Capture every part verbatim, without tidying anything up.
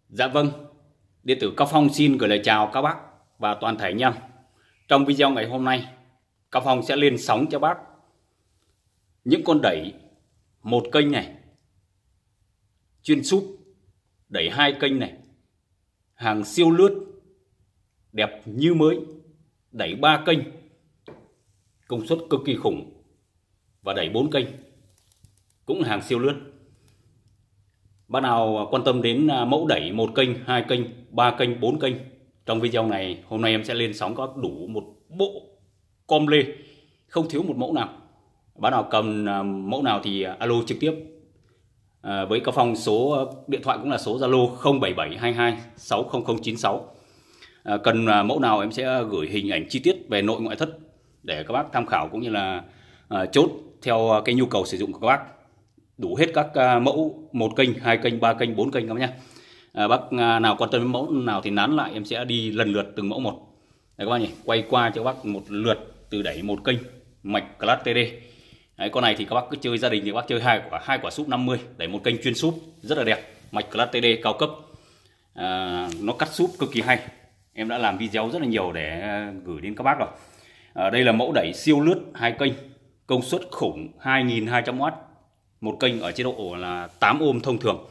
Dạ vâng, điện tử Cao Phong xin gửi lời chào các bác và toàn thể anh em. Trong video ngày hôm nay, Cao Phong sẽ lên sóng cho bác những con đẩy một kênh này, chuyên súp, đẩy hai kênh này, hàng siêu lướt, đẹp như mới, đẩy ba kênh, công suất cực kỳ khủng và đẩy bốn kênh, cũng là hàng siêu lướt. Bác nào quan tâm đến mẫu đẩy một kênh, hai kênh, ba kênh, bốn kênh, trong video này hôm nay em sẽ lên sóng có đủ một bộ com lê, không thiếu một mẫu nào. Bác nào cần mẫu nào thì alo trực tiếp à, với Cao Phong. Số điện thoại cũng là số Zalo không bảy bảy hai hai sáu không không chín sáu. à, Cần mẫu nào em sẽ gửi hình ảnh chi tiết về nội ngoại thất để các bác tham khảo, cũng như là à, chốt theo cái nhu cầu sử dụng của các bác. Đủ hết các uh, mẫu một kênh, hai kênh, ba kênh, bốn kênh các bác nhé. À, bác uh, nào quan tâm đến mẫu nào thì nán lại, em sẽ đi lần lượt từng mẫu một. Đấy các bác nhỉ, quay qua cho các bác một lượt từ đẩy một kênh mạch Class tê đê. Đấy, con này thì các bác cứ chơi gia đình thì các bác chơi hai quả, hai quả súp năm mươi, đẩy một kênh chuyên súp rất là đẹp, mạch Class tê đê cao cấp. À, nó cắt súp cực kỳ hay. Em đã làm video rất là nhiều để gửi đến các bác rồi. À, đây là mẫu đẩy siêu lướt hai kênh, công suất khủng hai nghìn hai trăm oát. Một kênh ở chế độ là tám ôm thông thường,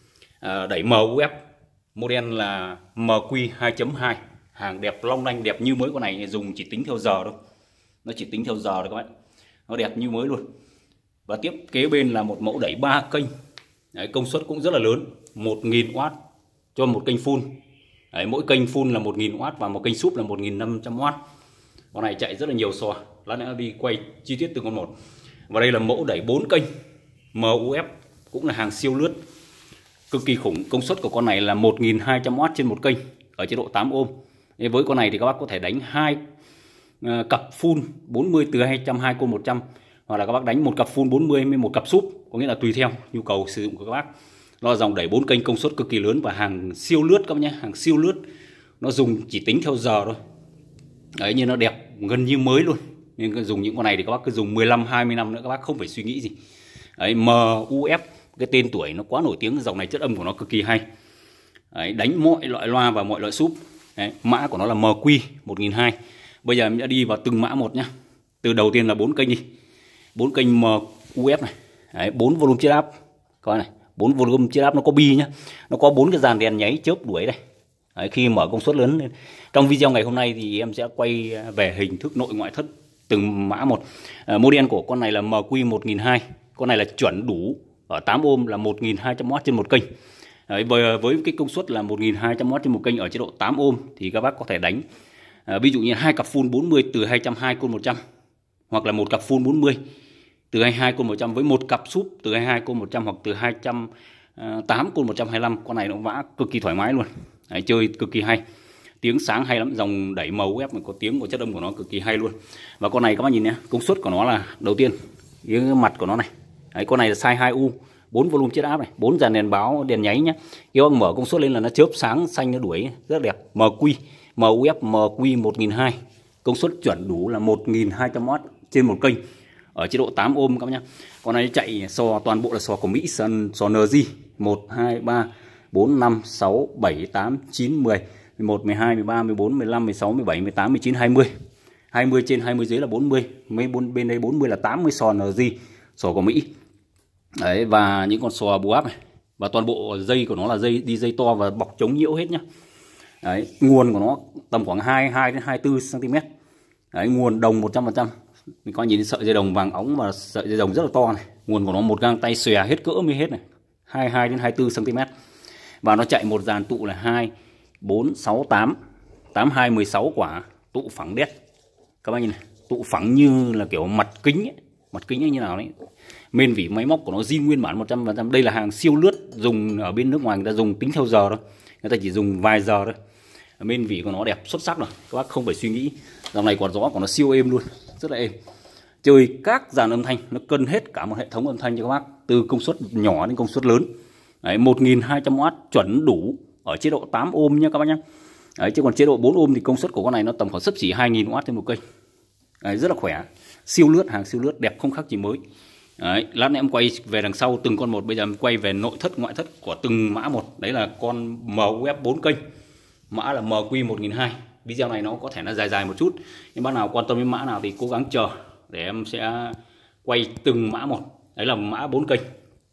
à, đẩy em u ép, model là em quy hai chấm hai, hàng đẹp long lanh, đẹp như mới. Con này dùng chỉ tính theo giờ thôi, nó chỉ tính theo giờ thôi các bạn, nó đẹp như mới luôn. Và tiếp kế bên là một mẫu đẩy ba kênh. Đấy, công suất cũng rất là lớn, một nghìn oát cho một kênh full. Đấy, mỗi kênh full là một nghìn oát và một kênh súp là một nghìn năm trăm oát. Con này chạy rất là nhiều xò, lát nữa đi quay chi tiết từng con một. Và đây là mẫu đẩy bốn kênh em u ép, cũng là hàng siêu lướt cực kỳ khủng. Công suất của con này là một nghìn hai trăm oát trên một kênh ở chế độ tám ôm. Với con này thì các bác có thể đánh hai uh, cặp full bốn mươi từ hai trăm hai mươi côn một trăm, hoặc là các bác đánh một cặp full bốn mươi với một cặp súp, có nghĩa là tùy theo nhu cầu sử dụng của các bác. Nó là dòng đẩy bốn kênh công suất cực kỳ lớn và hàng siêu lướt các bác nhé, hàng siêu lướt. Nó dùng chỉ tính theo giờ thôi. Đấy, như nó đẹp gần như mới luôn. Nên dùng những con này thì các bác cứ dùng mười lăm hai mươi năm nữa, các bác không phải suy nghĩ gì. Đấy, em u ép, cái tên tuổi nó quá nổi tiếng, dòng này chất âm của nó cực kỳ hay. Đấy, đánh mọi loại loa và mọi loại súp. Đấy, mã của nó là em quy một nghìn hai trăm. Bây giờ em sẽ đi vào từng mã một nhá. Từ đầu tiên là bốn kênh đi. bốn kênh em u ép này. Đấy, bốn volume chiết áp. Coi này, bốn volume chiết áp nó có bi nhá. Nó có bốn cái dàn đèn nháy chớp đuổi đây. Đấy, khi mở công suất lớn lên. Trong video ngày hôm nay thì em sẽ quay về hình thức nội ngoại thất từng mã một. À, model của con này là em quy một nghìn hai trăm. Con này là chuẩn đủ ở tám ôm là một nghìn hai trăm oát trên một kênh. Đấy, với, với cái công suất là một nghìn hai trăm oát trên một kênh ở chế độ tám ôm thì các bác có thể đánh à, ví dụ như hai cặp full bốn mươi từ hai trăm hai mươi côn một trăm, hoặc là một cặp full bốn mươi từ hai mươi hai côn một trăm với một cặp súp từ hai mươi hai côn một trăm, hoặc từ hai trăm tám côn một trăm hai mươi lăm. Con này nó vã cực kỳ thoải mái luôn. Đấy, chơi cực kỳ hay, tiếng sáng hay lắm, dòng đẩy em u ép mà có tiếng của chất âm của nó cực kỳ hay luôn. Và con này các bác nhìn nhé, công suất của nó là đầu tiên cái mặt của nó này. Đấy, con này là size hai u, bốn volume chiết áp này, bốn dàn đèn báo, đèn nháy nhé. Khi bác mở công suất lên là nó chớp sáng xanh, nó đuổi rất đẹp. em quy, em u ép em quy một nghìn hai trăm, công suất chuẩn đủ là một nghìn hai trăm oát trên một kênh ở chế độ tám ôm các bác nhé. Con này chạy sò toàn bộ là sò của Mỹ, sò en giê một, hai, ba, bốn, năm, sáu, bảy, tám, chín, mười, mười một, mười hai, mười ba, mười bốn, mười lăm, mười sáu, mười bảy, mười tám, mười chín, hai mươi. hai mươi trên, hai mươi dưới là bốn mươi. Mấy bên đây bốn mươi là tám mươi sò en giê, sò của Mỹ. Đấy, và những con sò bù áp này. Và toàn bộ dây của nó là dây đi dây to và bọc chống nhiễu hết nhá. Đấy, nguồn của nó tầm khoảng hai mươi hai đến hai mươi tư xăng ti mét. Đấy, nguồn đồng một trăm phần trăm. Mình có nhìn sợi dây đồng vàng óng mà sợi dây đồng rất là to này. Nguồn của nó một gang tay xòe hết cỡ mới hết này. hai mươi hai đến hai mươi tư xăng ti mét. Và nó chạy một dàn tụ là hai, bốn, sáu, tám, tám, hai, mười sáu quả tụ phẳng đét. Các bác nhìn này, tụ phẳng như là kiểu mặt kính ấy. Mặt kính ấy như nào đấy. Mên vỉ máy móc của nó zin nguyên bản một trăm phần trăm. Đây là hàng siêu lướt, dùng ở bên nước ngoài người ta dùng tính theo giờ thôi. Người ta chỉ dùng vài giờ thôi. Mên vỉ của nó đẹp xuất sắc rồi, các bác không phải suy nghĩ. Dòng này quạt gió của nó siêu êm luôn, rất là êm. Chơi các dàn âm thanh, nó cân hết cả một hệ thống âm thanh cho các bác, từ công suất nhỏ đến công suất lớn. Đấy, một nghìn hai trăm oát chuẩn đủ ở chế độ tám ôm nha các bác nhé. Đấy, chứ còn chế độ bốn ôm thì công suất của con này nó tầm khoảng xấp xỉ hai nghìn oát trên một kênh. Đấy, rất là khỏe, siêu lướt, hàng siêu lướt, đẹp không khác gì mới. Đấy, lát nữa em quay về đằng sau từng con một. Bây giờ em quay về nội thất ngoại thất của từng mã một. Đấy là con em u ép bốn kênh, mã là em quy một nghìn hai trăm. Video này nó có thể là dài dài một chút, nhưng bác nào quan tâm đến mã nào thì cố gắng chờ để em sẽ quay từng mã một. Đấy là mã bốn kênh.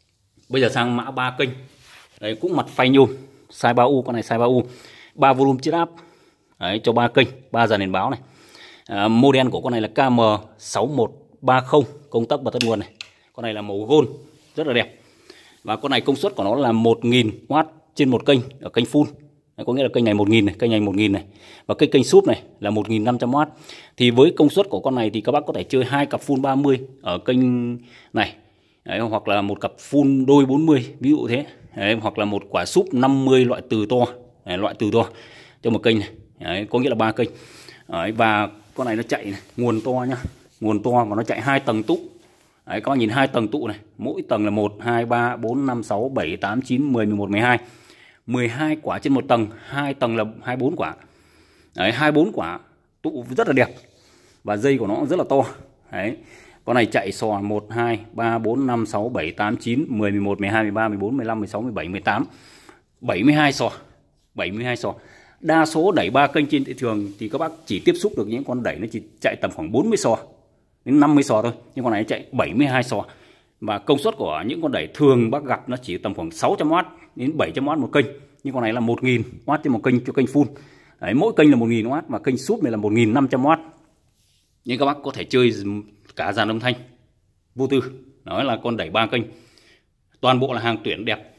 Bây giờ sang mã ba kênh. Đấy cũng mặt phay nhôm, size ba U, con này size ba U, ba volume chiết áp. Đấy, cho ba kênh, ba dàn đèn báo này. À, model của con này là K M sáu một ba không, công tắc bật tắt nguồn này. Con này là màu gold, rất là đẹp. Và con này công suất của nó là một nghìn oát trên một kênh ở kênh full. Đấy, có nghĩa là kênh này một nghìn này, kênh này một nghìn này. Và cái kênh súp này là một nghìn năm trăm oát. Thì với công suất của con này thì các bác có thể chơi hai cặp full ba mươi ở kênh này. Đấy, hoặc là một cặp full đôi bốn mươi, ví dụ thế. Đấy, hoặc là một quả súp năm mươi loại từ to. Đấy, loại từ to cho một kênh này. Đấy, có nghĩa là ba kênh. Đấy, và con này nó chạy này, nguồn to nhá, nguồn to và nó chạy hai tầng tụ. Đấy, các bạn nhìn hai tầng tụ này, mỗi tầng là một, hai, ba, bốn, năm, sáu, bảy, tám, chín, mười, mười một, mười hai. mười hai quả trên một tầng, hai tầng là hai mươi bốn quả. Đấy, hai mươi bốn quả tụ rất là đẹp. Và dây của nó rất là to. Đấy. Con này chạy sò một, hai, ba, bốn, năm, sáu, bảy, tám, chín, mười, mười một, mười hai, mười ba, mười bốn, mười lăm, mười sáu, mười bảy, mười tám, bảy mươi hai sò. bảy mươi hai sò. Đa số đẩy ba kênh trên thị trường thì các bác chỉ tiếp xúc được những con đẩy nó chỉ chạy tầm khoảng bốn mươi sò đến năm mươi sò thôi, nhưng con này chạy bảy mươi hai sò. Và công suất của những con đẩy thường bác gặp nó chỉ tầm khoảng sáu trăm oát đến bảy trăm oát một kênh, nhưng con này là một nghìn oát trên một kênh cho kênh full. Đấy, mỗi kênh là một nghìn oát và kênh súp này là một nghìn năm trăm oát. Nhưng các bác có thể chơi cả dàn âm thanh vô tư. Đó là con đẩy ba kênh. Toàn bộ là hàng tuyển đẹp.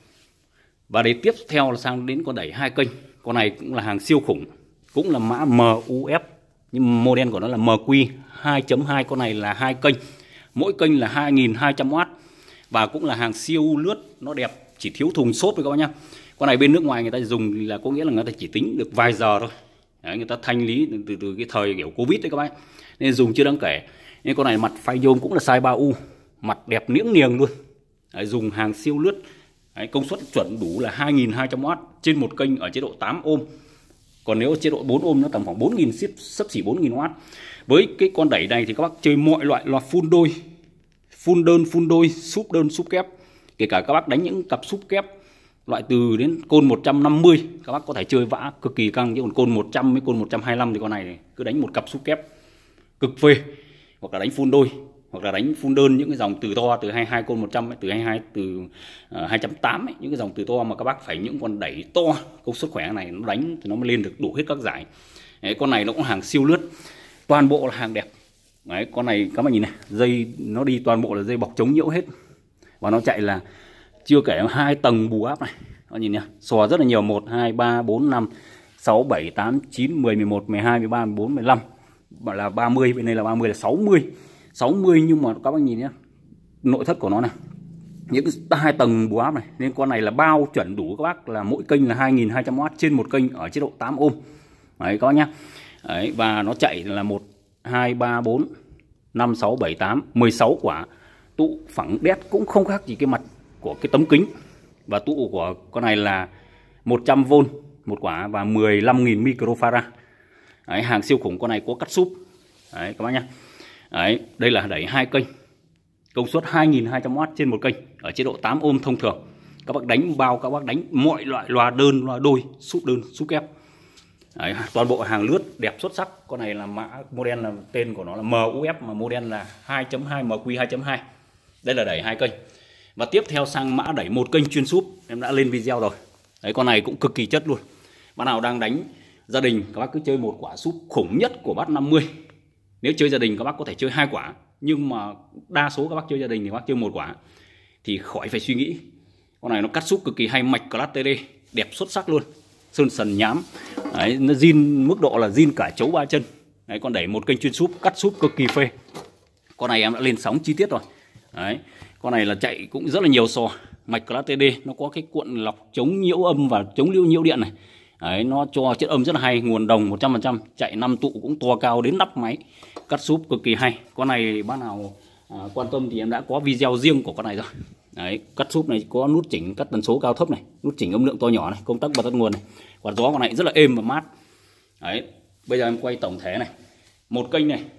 Và để tiếp theo là sang đến con đẩy hai kênh. Con này cũng là hàng siêu khủng, cũng là mã em u ép, nhưng model của nó là em quy hai chấm hai. Con này là hai kênh, mỗi kênh là hai nghìn hai trăm oát. Và cũng là hàng siêu lướt, nó đẹp, chỉ thiếu thùng xốp thôi các bác nhá. Con này bên nước ngoài người ta dùng là có nghĩa là người ta chỉ tính được vài giờ thôi. Đấy, người ta thanh lý từ, từ, từ cái thời kiểu Covid đấy các bác, nên dùng chưa đáng kể. Nên con này mặt phay nhôm cũng là size ba U, mặt đẹp niễng niềng luôn. Đấy, dùng hàng siêu lướt. Đấy, công suất chuẩn đủ là hai nghìn hai trăm oát trên một kênh ở chế độ tám ôm. Còn nếu chế độ bốn ôm nó tầm khoảng bốn nghìn, xấp xỉ bốn nghìn oát. Với cái con đẩy này thì các bác chơi mọi loại loa full đôi, full đơn, full đôi, súp đơn, súp kép. Kể cả các bác đánh những cặp súp kép loại từ đến côn một trăm năm mươi, các bác có thể chơi vã cực kỳ căng. Chứ còn côn một trăm với côn một trăm hai mươi lăm thì con này cứ đánh một cặp súp kép cực phê. Hoặc là đánh full đôi, hoặc là đánh full đơn những cái dòng từ to từ hai mươi hai côn một trăm ấy, từ hai mươi hai, từ uh, hai trăm tám mươi ấy, những cái dòng từ to mà các bác phải những con đẩy to công suất khỏe này nó đánh thì nó mới lên được đủ hết các giải. Đấy, con này nó cũng hàng siêu lướt, toàn bộ là hàng đẹp. Đấy, con này các bạn nhìn này, dây nó đi toàn bộ là dây bọc chống nhiễu hết. Và nó chạy là chưa kể hai tầng bù áp này. Các bạn nhìn nhá, xò rất là nhiều, một, hai, ba, bốn, năm, sáu, bảy, tám, chín, mười, mười một, mười hai, mười ba, mười bốn, mười lăm. Bảo là ba mươi, bên này là ba mươi, là sáu mươi. sáu mươi, nhưng mà các bác nhìn nhé, nội thất của nó này, những hai tầng bù áp này, nên con này là bao chuẩn đủ các bác, là mỗi kênh là hai nghìn hai trăm oát trên một kênh ở chế độ tám ôm. Đấy các bác nhá. Đấy, và nó chạy là một, hai, ba, bốn, năm, sáu, bảy, tám, mười sáu quả. Tụ phẳng đét cũng không khác gì cái mặt của cái tấm kính. Và tụ của con này là một trăm vôn một quả và mười lăm nghìn microfarad. Đấy, hàng siêu khủng. Con này có cắt súp. Đấy các bác nhá. Đấy, đây là đẩy hai kênh, công suất hai nghìn hai trăm oát trên một kênh ở chế độ tám ôm thông thường. Các bác đánh bao, các bác đánh mọi loại loa đơn, loa đôi, súp đơn, súp kép. Đấy, toàn bộ hàng lướt đẹp xuất sắc. Con này là mã model, là tên của nó là em u ép mà model là hai chấm hai, em quy hai chấm hai. Đây là đẩy hai kênh. Và tiếp theo sang mã đẩy một kênh chuyên súp, em đã lên video rồi. Đấy, con này cũng cực kỳ chất luôn. Bạn nào đang đánh gia đình, các bác cứ chơi một quả súp khủng nhất của bát năm mươi. Nếu chơi gia đình các bác có thể chơi hai quả, nhưng mà đa số các bác chơi gia đình thì các bác chơi một quả thì khỏi phải suy nghĩ. Con này nó cắt súp cực kỳ hay, mạch Class tê đê đẹp xuất sắc luôn, sơn sần nhám. Đấy, nó zin mức độ là zin cả chấu ba chân. Đấy, con đẩy một kênh chuyên súp, cắt súp cực kỳ phê. Con này em đã lên sóng chi tiết rồi. Đấy, con này là chạy cũng rất là nhiều sò, mạch Class tê đê, nó có cái cuộn lọc chống nhiễu âm và chống lưu nhiễu điện này. Đấy, nó cho chất âm rất là hay, nguồn đồng một trăm phần trăm, chạy năm tụ cũng to cao đến nắp máy, cắt súp cực kỳ hay. Con này bác nào à, quan tâm thì em đã có video riêng của con này rồi. Đấy, cắt súp này có nút chỉnh cắt tần số cao thấp này, nút chỉnh âm lượng to nhỏ này, công tắc bật tắt nguồn này. Quạt gió con này rất là êm và mát. Đấy, bây giờ em quay tổng thể này. Một kênh này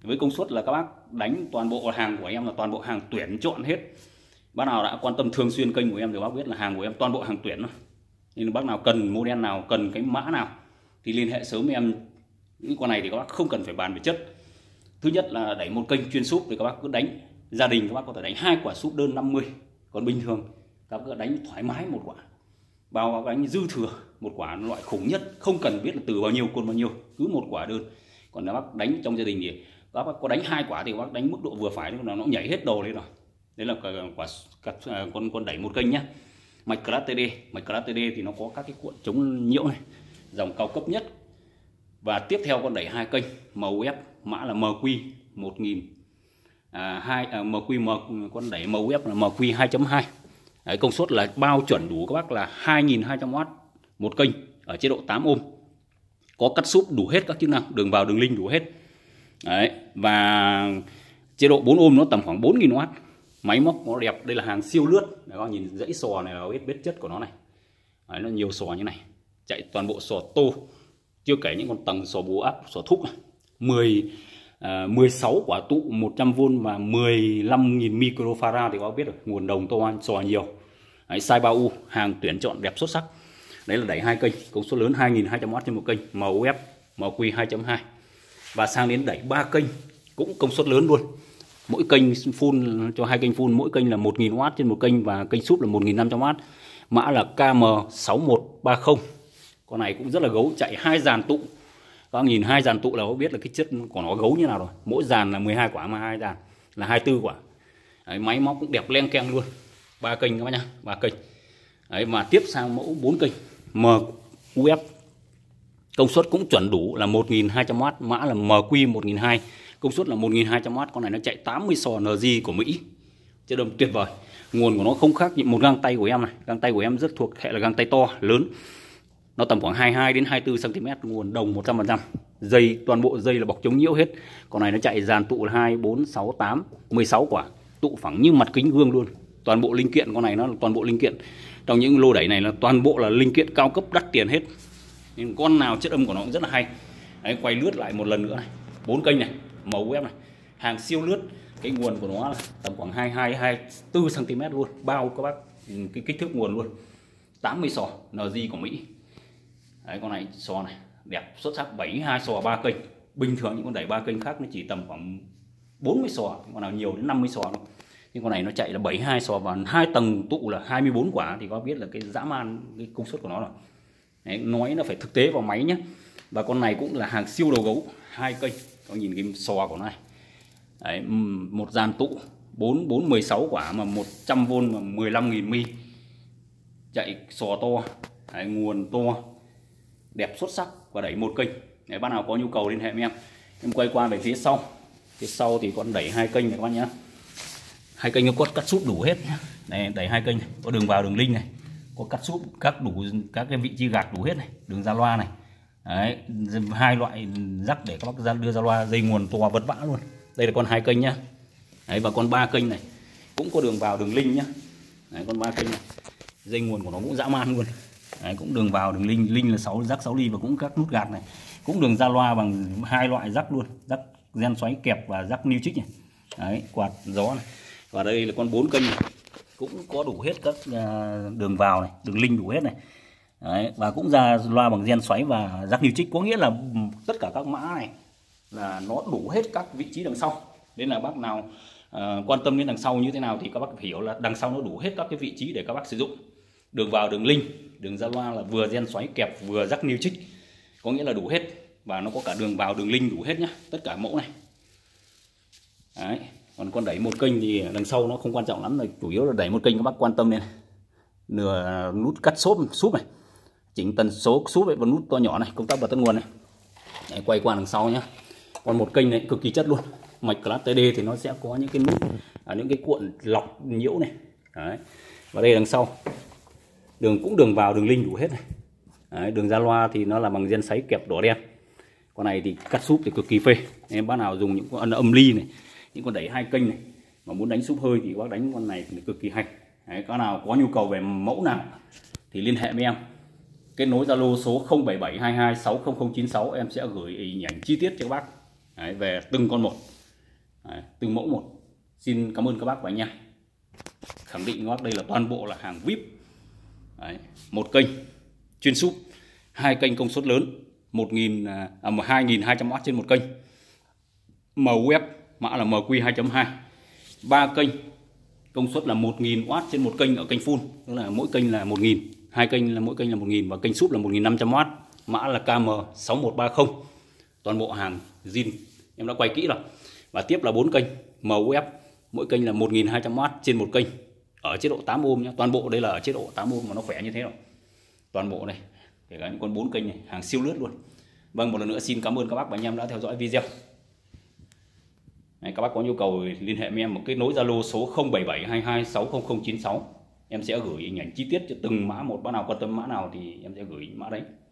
với công suất là các bác đánh toàn bộ hàng của em là toàn bộ hàng tuyển chọn hết. Bác nào đã quan tâm thường xuyên kênh của em thì bác biết là hàng của em toàn bộ hàng tuyển thôi. Nên bác nào cần model nào, cần cái mã nào thì liên hệ sớm với em. Những con này thì các bác không cần phải bàn về chất. Thứ nhất là đẩy một kênh chuyên súp thì các bác cứ đánh, gia đình các bác có thể đánh hai quả súp đơn năm mươi. Còn bình thường các bác cứ đánh thoải mái một quả, bao bác đánh dư thừa một quả loại khủng nhất, không cần biết là từ bao nhiêu côn bao nhiêu, cứ một quả đơn. Còn nếu bác đánh trong gia đình thì các bác có đánh hai quả thì các bác đánh mức độ vừa phải, nó nhảy hết đồ lên rồi. Đấy là quả con con đẩy một kênh nhá. Mạch Class tê đê, mạch Class tê đê thì nó có các cái cuộn chống nhiễu này, dòng cao cấp nhất. Và tiếp theo con đẩy hai kênh em u ép, mã là em quy một nghìn, à, hai à, em quy M, con đẩy em u ép là em quy hai chấm hai. Đấy, công suất là bao chuẩn đủ các bác là hai nghìn hai trăm oát một kênh ở chế độ tám ôm. Có cắt súp đủ hết các chức năng, đường vào đường linh đủ hết. Đấy, và chế độ bốn ôm nó tầm khoảng bốn nghìn oát. Máy móc nó đẹp, đây là hàng siêu lướt. Đấy, các bác nhìn dãy sò này là biết biết chất của nó này. Đấy, nó nhiều sò như này, chạy toàn bộ sò tô, chưa kể những con tầng sò bù áp, sò thúc này. mười, à, mười sáu quả tụ một trăm vôn và mười lăm nghìn microfarad thì các bác biết rồi, nguồn đồng to sò nhiều. Đấy, size ba U, hàng tuyển chọn đẹp xuất sắc. Đấy là đẩy hai kênh, công suất lớn hai nghìn hai trăm oát trên một kênh, em u ép, em quy hai chấm hai. Và sang đến đẩy ba kênh cũng công suất lớn luôn. Mỗi kênh full cho hai kênh full, mỗi kênh là một nghìn oát trên một kênh và kênh súp là một nghìn năm trăm oát. Mã là K M sáu một ba không. Con này cũng rất là gấu, chạy hai dàn tụ. Các bạn nhìn hai dàn tụ là có biết là cái chất của nó gấu như nào rồi. Mỗi dàn là mười hai quả mà hai dàn là hai mươi tư quả. Đấy, máy móc cũng đẹp len keng luôn. Ba kênh các bác nhá, ba kênh. Đấy, mà tiếp sang mẫu bốn kênh em u ép. Công suất cũng chuẩn đủ là một nghìn hai trăm oát, mã là em quy một nghìn hai trăm, công suất là một nghìn hai trăm oát. Con này nó chạy tám mươi sò en giê của Mỹ, chất âm tuyệt vời. Nguồn của nó không khác một găng tay của em này, găng tay của em rất thuộc hệ là găng tay to lớn, nó tầm khoảng hai mươi hai đến hai mươi tư xăng ti mét, nguồn đồng một trăm phần trăm. Dây toàn bộ dây là bọc chống nhiễu hết. Con này nó chạy dàn tụ là hai, bốn, sáu, tám, mười sáu quả, tụ phẳng như mặt kính gương luôn. Toàn bộ linh kiện con này nó là toàn bộ linh kiện trong những lô đẩy này là toàn bộ là linh kiện cao cấp đắt tiền hết. Nên con nào chất âm của nó cũng rất là hay. Đấy, quay lướt lại một lần nữa này, bốn kênh này, em u ép này, hàng siêu lướt. Cái nguồn của nó là tầm khoảng hai mươi hai, hai mươi tư xăng ti mét luôn, bao các bác cái kích thước nguồn luôn. tám mươi sò en giê của Mỹ. Đấy, con này sò này đẹp xuất sắc, bảy mươi hai sò ba kênh. Bình thường những con đẩy ba kênh khác nó chỉ tầm khoảng bốn mươi sò, con nào nhiều đến năm mươi sò thôi. Nhưng con này nó chạy là bảy mươi hai sò và hai tầng tụ là hai mươi bốn quả thì có biết là cái dã man cái công suất của nó rồi. Đấy, nói nó phải thực tế vào máy nhé. Và con này cũng là hàng siêu đầu gấu, hai kênh. Có nhìn cái sò của nó này. Đấy, một dàn tụ bốn, bốn, mười sáu quả mà một trăm vôn mà mười lăm nghìn mi. Chạy sò to, đấy, nguồn to, đẹp xuất sắc và đẩy một kênh. Nếu bác nào có nhu cầu liên hệ với em. Em quay qua về phía sau. Phía sau thì con đẩy hai kênh này các bác nhé. Hai kênh nó có cắt súp đủ hết nhé. Đây, đẩy hai kênh này, có đường vào đường linh này, có cắt súp các đủ các cái vị trí gạt đủ hết này, đường ra loa này. Đấy, hai loại rắc để các bác ra đưa ra loa, dây nguồn to vật vã luôn. Đây là con hai kênh nhá. Đấy, và con ba kênh này cũng có đường vào đường linh nhá. Đấy, con ba kênh này, dây nguồn của nó cũng dã man luôn. Đấy, cũng đường vào đường linh, linh là sáu rắc sáu ly và cũng các nút gạt này, cũng đường ra loa bằng hai loại rắc luôn, rắc gen xoáy kẹp và rắc new trích này. Đấy, quạt gió này. Và đây là con bốn kênh này, cũng có đủ hết các đường vào này, đường linh đủ hết này. Đấy, và cũng ra loa bằng gen xoáy và rắc new trích, có nghĩa là tất cả các mã này là nó đủ hết các vị trí đằng sau. Nên là bác nào uh, quan tâm đến đằng sau như thế nào thì các bác hiểu là đằng sau nó đủ hết các cái vị trí để các bác sử dụng. Đường vào đường linh, đường ra loa là vừa gen xoáy kẹp vừa rắc new trích, có nghĩa là đủ hết. Và nó có cả đường vào đường linh đủ hết nhá, tất cả mẫu này. Đấy, còn con đẩy một kênh thì đằng sau nó không quan trọng lắm, là chủ yếu là đẩy một kênh các bác quan tâm đến nửa nút cắt xốp súp này, chỉnh tần số súp và nút to nhỏ này, công tắc và tắt nguồn này. Đấy, quay qua đằng sau nhá. Còn một kênh này cực kỳ chất luôn. Mạch Class tê đê thì nó sẽ có những cái nút, à, những cái cuộn lọc nhiễu này. Đấy. Và đây đằng sau đường cũng đường vào đường linh đủ hết này. Đấy, đường ra loa thì nó là bằng gen xoáy kẹp đỏ đen. Con này thì cắt súp thì cực kỳ phê. Nên bác nào dùng những con âm ly này, những con đẩy hai kênh này mà muốn đánh súp hơi thì bác đánh con này thì cực kỳ hay. Đấy, các nào có nhu cầu về mẫu nào thì liên hệ với em. Kết nối Zalo số không bảy bảy hai hai sáu không không chín sáu, em sẽ gửi hình ảnh chi tiết cho các bác. Đấy, về từng con một. Đấy, từng mẫu một. Xin cảm ơn các bác và anh em. Khẳng định các bác đây là toàn bộ là hàng vê i pê. Đấy, một kênh chuyên súp, hai kênh công suất lớn, một nghìn à, hai nghìn hai trăm oát trên một kênh, em u ép mã là em quy hai chấm hai, ba kênh công suất là một nghìn oát trên một kênh ở kênh full, tức là mỗi kênh là một nghìn, hai kênh là mỗi kênh là một nghìn và kênh súp là một nghìn năm trăm oát, mã là K M sáu một ba không. Toàn bộ hàng zin em đã quay kỹ rồi. Và tiếp là bốn kênh em u ép, mỗi kênh là một nghìn hai trăm oát trên một kênh ở chế độ tám ôm nhé. Toàn bộ đây là ở chế độ tám ôm mà nó khỏe như thế rồi. Toàn bộ này, kể cả những con bốn kênh này, hàng siêu lướt luôn. Vâng, một lần nữa xin cảm ơn các bác và anh em đã theo dõi video. Đấy, các bác có nhu cầu liên hệ với em một kết nối Zalo số không bảy bảy hai hai sáu không không chín sáu. Em sẽ gửi hình ảnh chi tiết cho từng mã một, bác nào quan tâm mã nào thì em sẽ gửi mã đấy.